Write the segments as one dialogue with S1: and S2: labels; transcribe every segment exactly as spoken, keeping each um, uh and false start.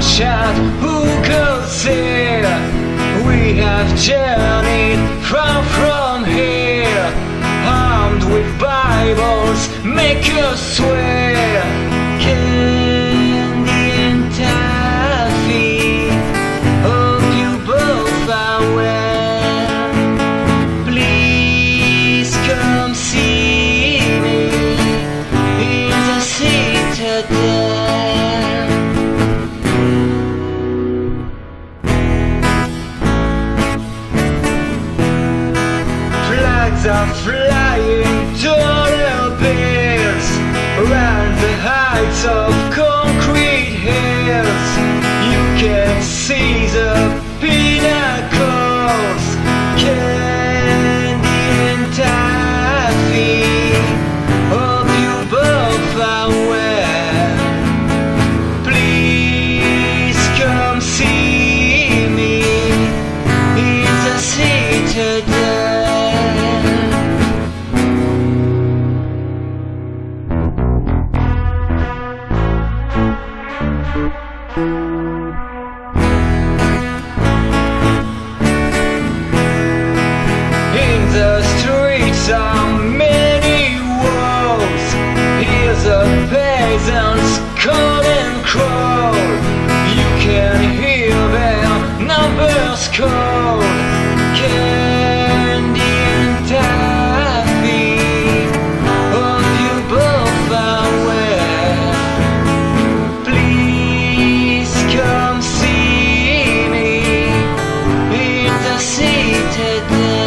S1: shot, who could say we have journeyed far from here, armed with Bibles, make us swear. Candy and taffy, hope you both are well. Please come see me in the Citadel. Are flying dollar bills around the heights of concrete hills. You can see the pinnacles, candy and taffy. Hope you both are well. Please come see me in the Citadel. In the streets are many wolves. Here's a peasant's call and crawl. You can hear their numbers call. Candy and taffy, hope you both are well. Please come see me in the Citadel.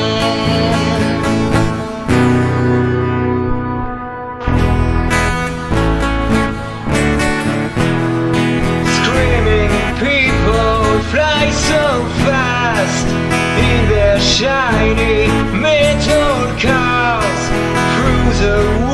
S1: Screaming people fly so fast in their shiny metal cars through the